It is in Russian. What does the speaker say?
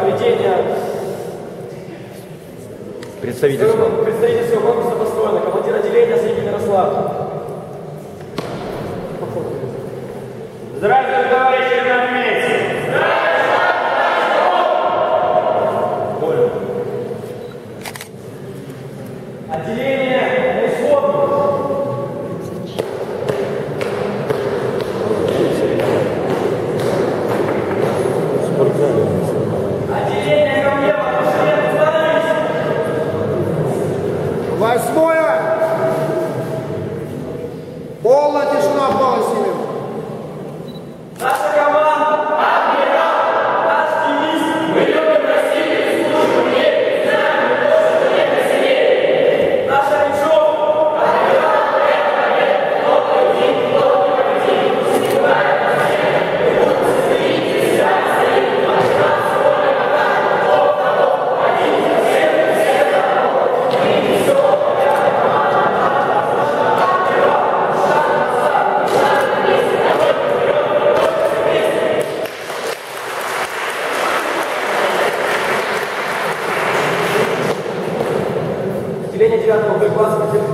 проведения представительского конкурса построено. Командир отделения Средний Ярослав. Здравствуйте, товарищи армейцы! Отделение исходных. Отделение ко мне, остановись. 8-е. Полная тишина в полосе. Наша команда, адмирал, наш девиз. Мы любим Россию и служим ей, знаем мы то, что нет населения. Наша речевка, адмирал, это победа, кто победит, кто не победит, снимает Россию. Мы будем соединить себя, соединить адмирал, сегодня покажем, кто того, один за всех, все за одного. Мы несем победу, команда, адмирал, шаг назад, шаг вместе, давай вперед, вместе. Отделение 9-го класса.